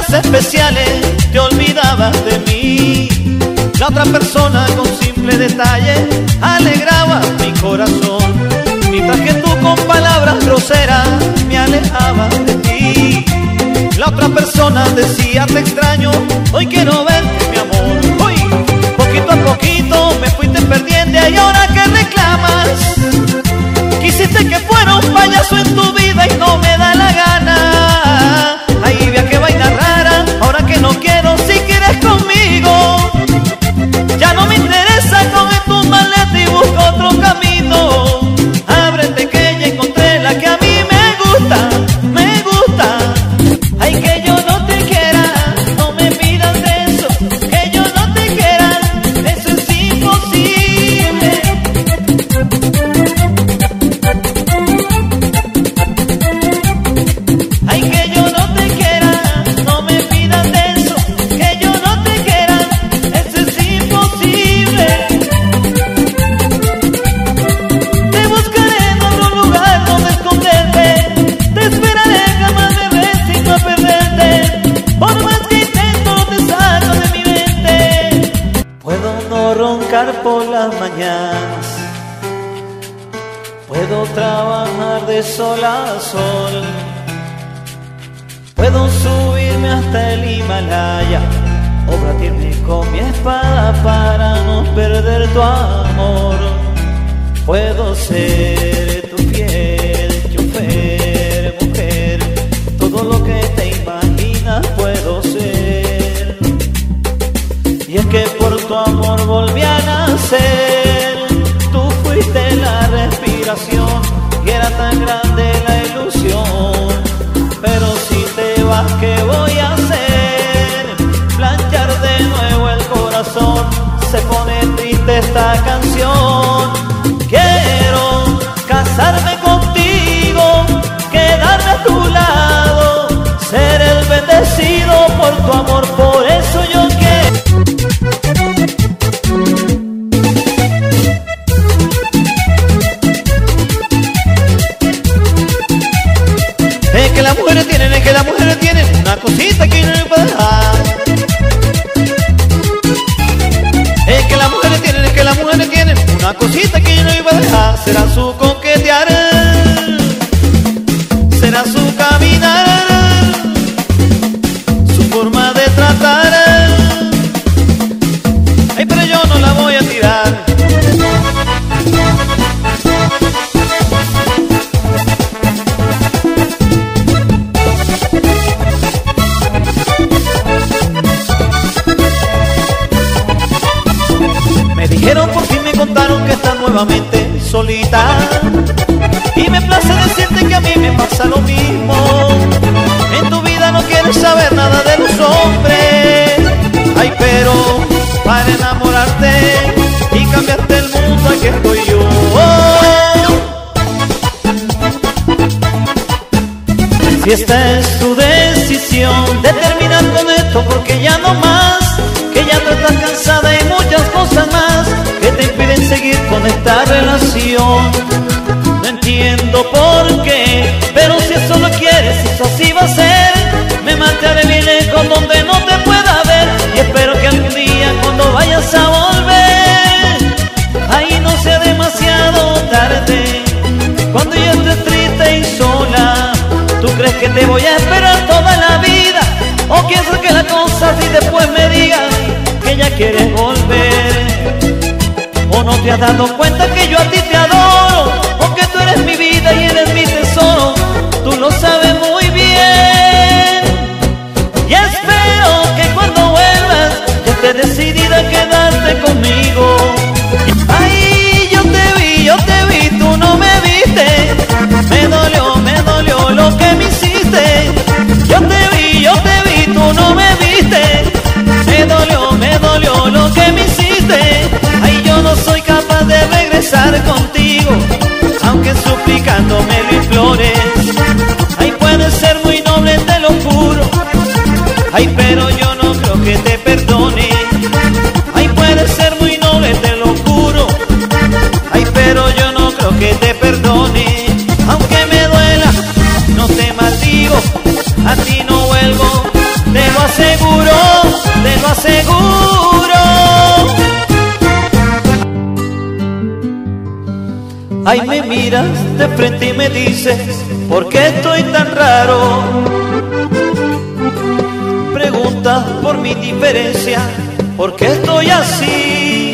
especiales te olvidabas de mí. La otra persona con simple detalle alegraba mi corazón, mientras que tú con palabras groseras me alejabas de ti. La otra persona decía te extraño, hoy quiero verte mi amor. Hoy, poquito a poquito me fuiste perdiendo y ahora que reclamas, quisiste que fuera un payaso en tu vida y no me da la gana. Ahí vea que vaina rara, ahora que no quiero si quieres conmigo. Ya no me interesa, coge tu maleta y busca otro camino. Ábrete que ya encontré la que a mí me gusta, me gusta. Ay, que yo no te quiera, no me pidas eso. Que yo no te quiera, eso es imposible. Ay, que yo no te quiera, no me pidas eso. Que yo no te quiera, eso es imposible. Te buscaré en otro lugar donde esconderte. Te esperaré jamás de ver sin no perderte. Por más que intento no te saco de mi mente. Puedo no roncar por las mañanas, puedo trabajar de sol a sol, puedo subirme hasta el Himalaya o batirme con mi espada para no perder tu amor. Puedo ser tu fiel chofer, mujer, todo lo que te imaginas puedo ser. Y es que por tu amor volví a nacer. Tú fuiste la respiración y era tan grande la ilusión. Pero si te vas, ¿qué voy a hacer? Planchar de nuevo el corazón. Se pone triste esta canción. Quiero casarme contigo, quedarme a tu lado, ser el bendecido por tu amor. Por eso yo quiero. Es que las mujeres tienen una cosita que no me puede dejar. Es que las mujeres tienen una cosita que yo no iba a dejar. Será su coquetear, será su caminar, su forma de tratar. Ay, pero yo no la voy a tirar. Dijeron por fin me contaron que estás nuevamente solita. Y me place decirte que a mí me pasa lo mismo. En tu vida no quieres saber nada de los hombres. Ay, pero para enamorarte y cambiarte el mundo aquí estoy yo. Si esta es tu decisión de terminar con esto porque ya no más, que ya tú estás cansada y muchas cosas más que te impiden seguir con esta relación. No entiendo por qué, pero si eso lo quieres, eso así va a ser. Me marcharé bien lejos donde no te pueda ver y espero que algún día cuando vayas a volver, ahí no sea demasiado tarde. Cuando yo esté triste y sola, ¿tú crees que te voy a esperar toda la vida? ¿O quieres que la cosa así después me digas que ya quieres volver? ¿O no te has dado cuenta que yo a ti te adoro? ¿O que tú eres mi vida y eres mi tesoro? Tú lo sabes muy bien. Y espero que cuando vuelvas ya estés decidida a quedarte conmigo. Ay, yo te vi, tú no me viste. Me dolió lo que me hiciste. Yo te vi, tú no me viste. Me dolió lo que me hiciste. Ay, yo no soy capaz de regresar contigo, aunque suplicando me lo implores. Ay, me miras de frente y me dices, ¿por qué estoy tan raro? Preguntas por mi diferencia, ¿por qué estoy así?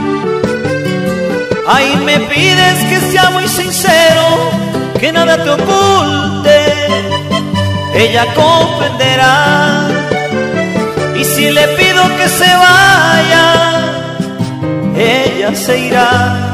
Ay, me pides que sea muy sincero, que nada te oculte, ella comprenderá. Y si le pido que se vaya, ella se irá.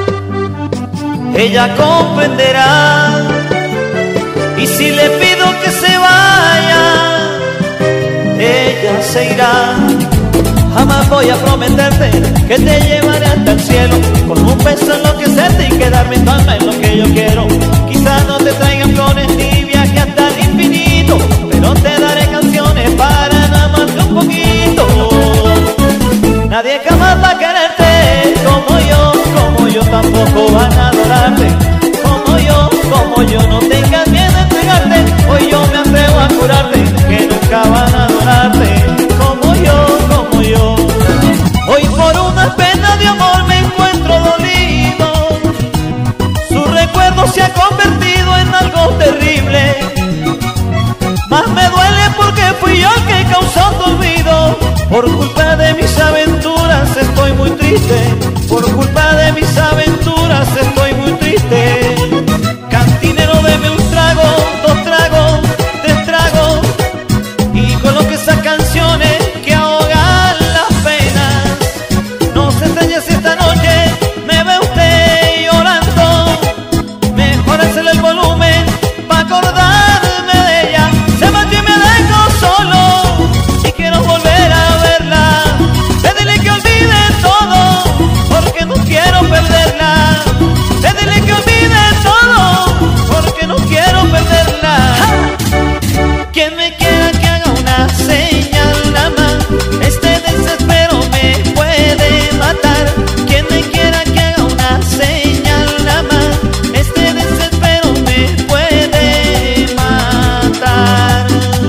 Ella comprenderá. Y si le pido que se vaya, ella se irá. Jamás voy a prometerte que te llevaré hasta el cielo, con un beso enloquecerte y quedarme en tu alma en lo que yo quiero. Quizás no te traigan flores ni viaje hasta el infinito, pero te daré canciones para amarte un poquito. Nadie jamás va a quererte como yo tampoco van a adorarte. Como yo no tengas miedo de entregarte, hoy yo me atrevo a curarte, que nunca van a adorarte como yo. Hoy por una pena de amor me encuentro dolido, su recuerdo se ha convertido en algo terrible. Más me duele porque fui yo el que causó tu olvido. Por culpa de mis aventuras estoy muy triste, por culpa de mis aventuras estoy muy triste. Cantinero, deme un trago, 2 tragos, 3 tragos, y coloque esas canciones que ahogan las penas. No se extrañe si esta noche me ve usted llorando, mejor hacerle el volumen para acordarme de ella. Se marchó y me dejó solo y quiero volver a verla. Dile que olvide todo porque no quiero perderla. Dile que olvide todo porque no quiero perderla. Quien me quiera que haga una señal nada más, este desespero me puede matar. Quien me quiera que haga una señal nada más, este desespero me puede matar.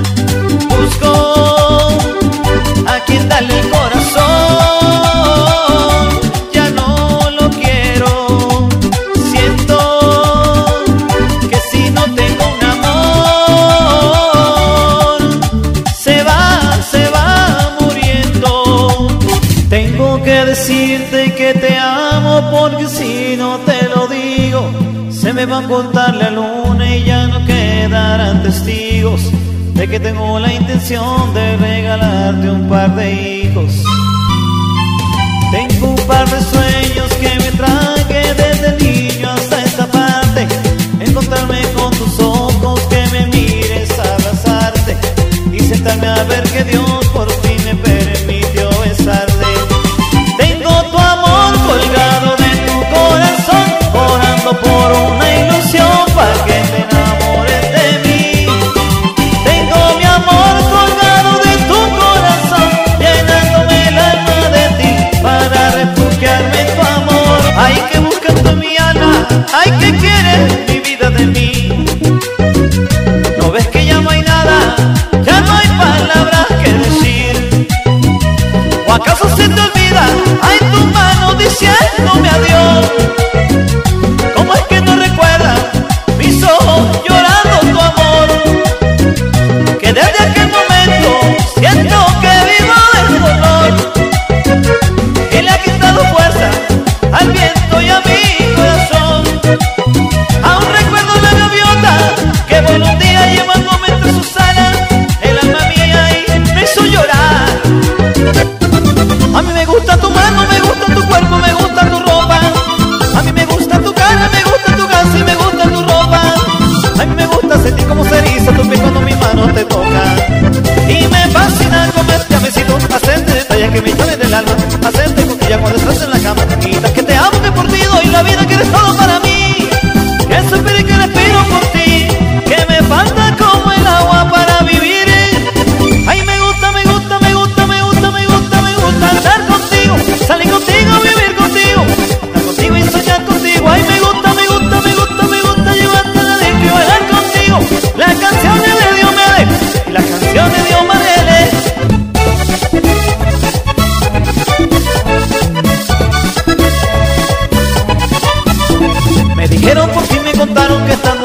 Busco a quien darle el corazón, ya no lo quiero. Siento que si no tengo un amor, se va muriendo. Tengo que decirte que te amo, porque si no te lo digo, se me va a cortar la luna y ya no quedarán testigos de que tengo la intención de regalarte un par de hijos. Tengo un par de sueños que me traje desde niño hasta esta parte. Encontrarme con tus ojos, que me mires, abrazarte y sentarme a ver que Dios por fin me permitió besarte. Tengo tu amor colgado de tu corazón, orando por una ilusión para que te enamores de mí. Tengo mi amor colgado de tu corazón, llenándome el alma de ti para refugiarme en tu amor.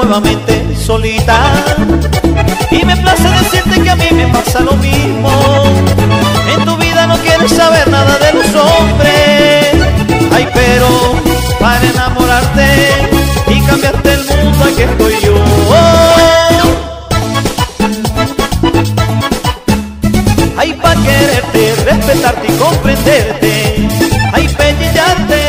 nuevamente solita. Y me place decirte que a mí me pasa lo mismo. En tu vida no quieres saber nada de los hombres. Ay, pero para enamorarte y cambiarte el mundo, aquí estoy yo. Ay, pa' quererte, respetarte y comprenderte. Ay, pellillarte